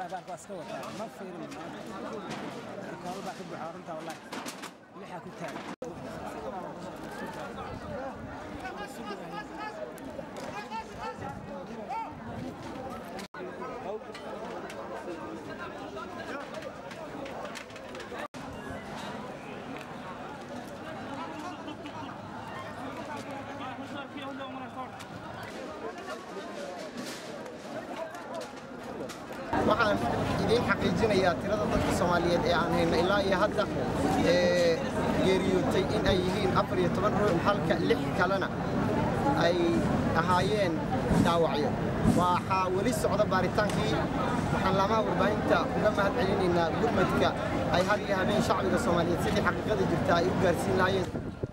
والله بارك أسكوت ما في من قال بعد بحار أنت والله لحى كتاب waxaan idin xaqiijinayaa tirada dadka Soomaaliyeed ee aan hayno ilaa iyo hadda geeriyootay in ay yihiin 14 ruux halka 6 kalena ay ahaayeen dhaawacyo waxa wali socda baaritaankii waxaan lama warbaahinta uga mahadcelinaynaa gurmadka ay had iyo habeen shacbiga Soomaaliyeed sidii xaqiiqada jirta ay u gaarsiin lahaayeen